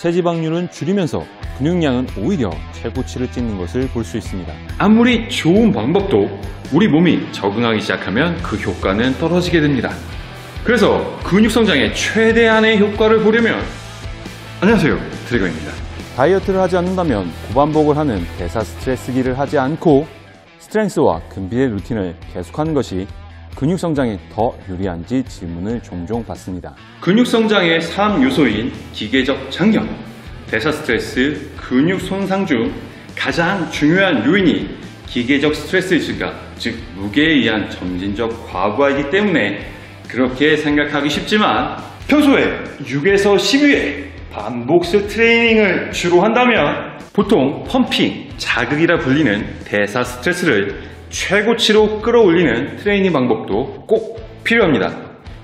체지방률은 줄이면서 근육량은 오히려 최고치를 찍는 것을 볼 수 있습니다. 아무리 좋은 방법도 우리 몸이 적응하기 시작하면 그 효과는 떨어지게 됩니다. 그래서 근육 성장의 최대한의 효과를 보려면 안녕하세요, 드래곤입니다. 다이어트를 하지 않는다면 고반복을 하는 대사 스트레스기를 하지 않고 스트렝스와 근비대 루틴을 계속하는 것이 근육 성장에 더 유리한지 질문을 종종 받습니다. 근육 성장의 3요소인 기계적 장력, 대사 스트레스, 근육 손상 중 가장 중요한 요인이 기계적 스트레스 증가, 즉 무게에 의한 점진적 과부하이기 때문에 그렇게 생각하기 쉽지만 평소에 6에서 10회 반복수 트레이닝을 주로 한다면 보통 펌핑, 자극이라 불리는 대사 스트레스를 최고치로 끌어올리는 트레이닝 방법도 꼭 필요합니다.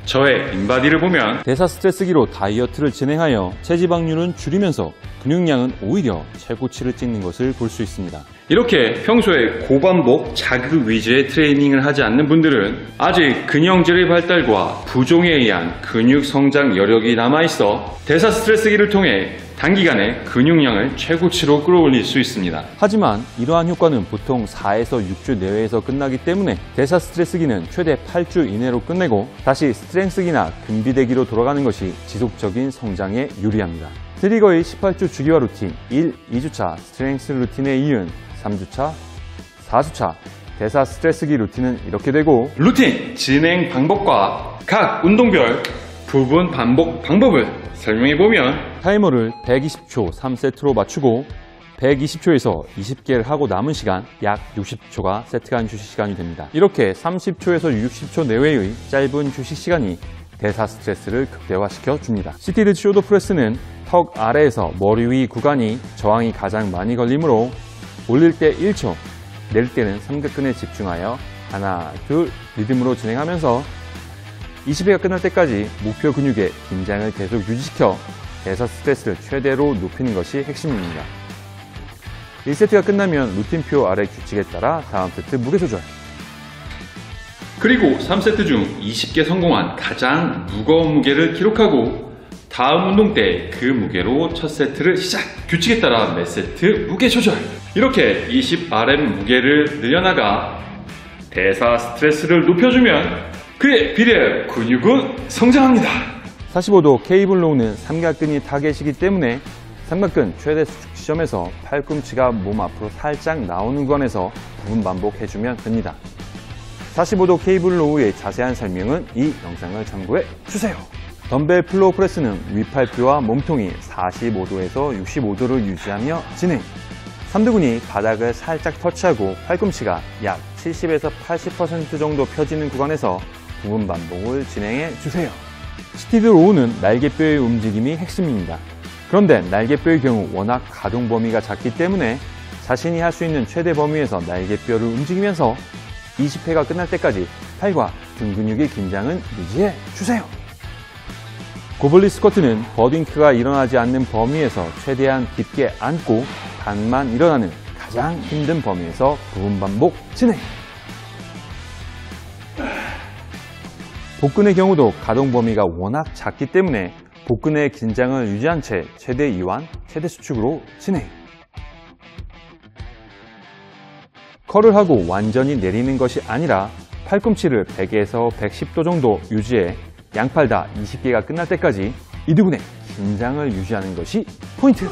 저의 인바디를 보면 대사 스트레스기로 다이어트를 진행하여 체지방률은 줄이면서 근육량은 오히려 최고치를 찍는 것을 볼 수 있습니다. 이렇게 평소에 고반복 자극 위주의 트레이닝을 하지 않는 분들은 아직 근형질의 발달과 부종에 의한 근육 성장 여력이 남아있어 대사 스트레스기를 통해 단기간에 근육량을 최고치로 끌어올릴 수 있습니다. 하지만 이러한 효과는 보통 4에서 6주 내외에서 끝나기 때문에 대사 스트레스기는 최대 8주 이내로 끝내고 다시 스트렝스기나 근비대기로 돌아가는 것이 지속적인 성장에 유리합니다. 트리거의 18주 주기화 루틴 1, 2주차 스트렝스 루틴에 이은 3주차, 4주차 대사 스트레스기 루틴은 이렇게 되고 루틴 진행 방법과 각 운동별 부분 반복 방법을 설명해보면 타이머를 120초 3세트로 맞추고 120초에서 20개를 하고 남은 시간 약 60초가 세트간 휴식 시간이 됩니다. 이렇게 30초에서 60초 내외의 짧은 휴식 시간이 대사 스트레스를 극대화시켜 줍니다. 시티드 숄더 프레스는 턱 아래에서 머리 위 구간이 저항이 가장 많이 걸리므로 올릴 때 1초, 내릴 때는 삼각근에 집중하여 하나, 둘 리듬으로 진행하면서 20회가 끝날 때까지 목표 근육의 긴장을 계속 유지시켜 대사 스트레스를 최대로 높이는 것이 핵심입니다. 1세트가 끝나면 루틴표 아래 규칙에 따라 다음 세트 무게 조절. 그리고 3세트 중 20개 성공한 가장 무거운 무게를 기록하고 다음 운동 때 그 무게로 첫 세트를 시작! 규칙에 따라 매 세트 무게 조절! 이렇게 20RM 무게를 늘려나가 대사 스트레스를 높여주면 그에 비례 근육은 성장합니다. 45도 케이블 로우는 삼각근이 타겟이기 때문에 삼각근 최대 수축 지점에서 팔꿈치가 몸 앞으로 살짝 나오는 구간에서 부분 반복해주면 됩니다. 45도 케이블 로우의 자세한 설명은 이 영상을 참고해 주세요. 덤벨 플로우 프레스는 윗팔뼈와 몸통이 45도에서 65도를 유지하며 진행. 삼두근이 바닥을 살짝 터치하고 팔꿈치가 약 70에서 80% 정도 펴지는 구간에서 부분 반복을 진행해 주세요. 시티드 로우는 날개뼈의 움직임이 핵심입니다. 그런데 날개뼈의 경우 워낙 가동 범위가 작기 때문에 자신이 할 수 있는 최대 범위에서 날개뼈를 움직이면서 20회가 끝날 때까지 팔과 등 근육의 긴장은 유지해 주세요. 고블릿 스쿼트는 버딩크가 일어나지 않는 범위에서 최대한 깊게 앉고 반만 일어나는 가장 힘든 범위에서 부분 반복 진행. 복근의 경우도 가동 범위가 워낙 작기 때문에 복근의 긴장을 유지한 채 최대 이완, 최대 수축으로 진행. 컬을 하고 완전히 내리는 것이 아니라 팔꿈치를 100에서 110도 정도 유지해 양팔 다 20개가 끝날 때까지 이두근의 긴장을 유지하는 것이 포인트!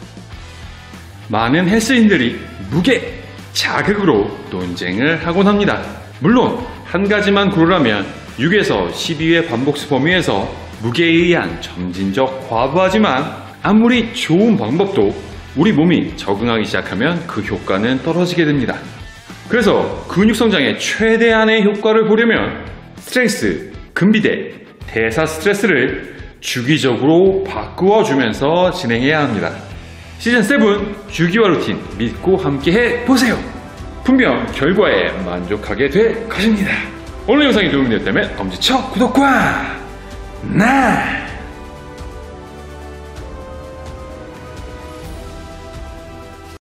많은 헬스인들이 무게, 자극으로 논쟁을 하곤 합니다. 물론 한 가지만 고르라면 6에서 12회 반복수 범위에서 무게에 의한 점진적 과부하지만 아무리 좋은 방법도 우리 몸이 적응하기 시작하면 그 효과는 떨어지게 됩니다. 그래서 근육 성장의 최대한의 효과를 보려면 스트렝스, 근비대, 대사 스트레스를 주기적으로 바꾸어주면서 진행해야 합니다. 시즌7 주기화 루틴 믿고 함께 해보세요. 분명 결과에 만족하게 될 것입니다. 오늘 영상이 도움이 되었다면 엄지척 구독과